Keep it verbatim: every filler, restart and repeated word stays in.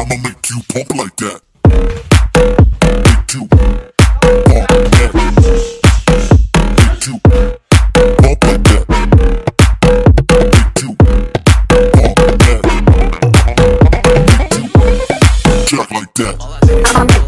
I'ma make you pump like that. Make you pump like that. Make you pump like that. Make you pump like that. Make you jack like that.